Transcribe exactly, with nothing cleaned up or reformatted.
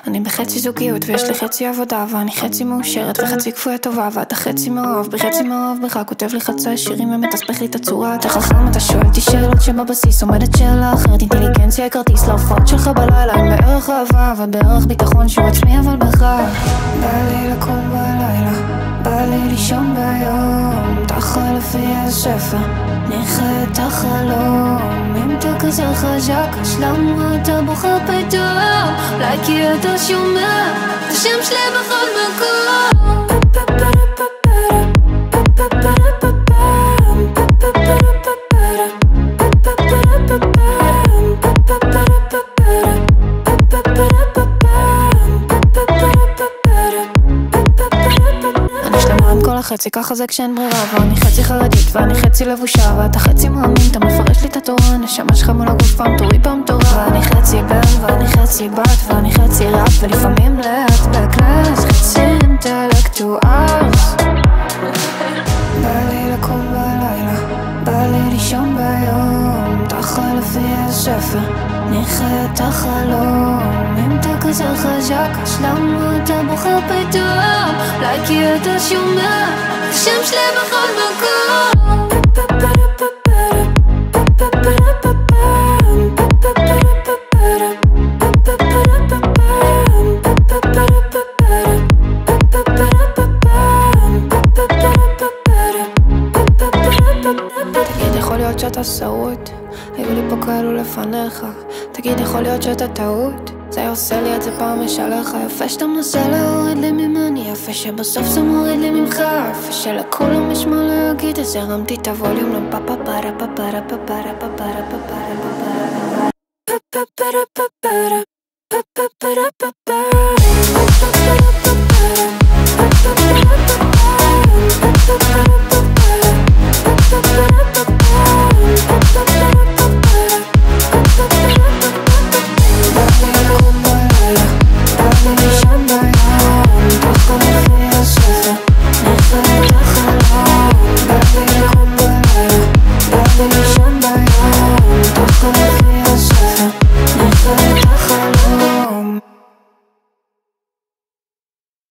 אני בחצי זוגיות ויש לי חצי עבודה, ואני חצי מאושרת וחצי כפויה טובה, ואתה חצי מאוהב בחצי מאוהב בך, כותב לי חצי שירים ומתסבך לי את הצורה. אתה חכם, אתה שואל אותי שאלות שבבסיס עומדת שאלה אחרת. אינטליגנציה כרטיס להופעות שלך בלילה, עם בערך אהבה ובערך ביטחון שהוא עצמי אבל בך. בא לי לקום בלילה, בא לי לישון ביום, תחל לפי הספר, נחיה את החלום. אם אתה כזה חזק, אז למה אתה בוחר פתאום? אולי כי אתה שומע את השם שלי בכל מקום. חצי ככה זה כשאין ברירה, ואני חצי חרדית ואני חצי לבושה, ואתה חצי מאמין, אתה מפרש לי את התורה, הנשמה שלך מול הגוף פעם תורי פעם תורה. ואני חצי בן ואני חצי בת ואני חצי ראפ ולפעמים לאט בקלאס, חצי אינטלקטואלס. בא לי לקום בלילה, בא לי לישון ביום, תחל לפי הספר, נחיה את החלום. אם אתה כזה חזק, אז למה אתה בוחר פתאום? אולי כי אתה שומע את השם שלי בכל מקום. תגיד, יכול להיות שאתה שרוט, היו לי פה כאלו לפניך. תגיד, יכול להיות שאתה טעות, זה עושה לי את זה פעם יש עליך. יפה שאתה מנסה להוריד לי ממני, יפה שבסוף זה מוריד לי ממך, יפה שלכולם יש מה להגיד, אז הרמתי את הווליום לפה פה פרה פה פרה פה פרה פה פרה פה פרה פה פרה פה פרה פה פרה פה פרה פה פרה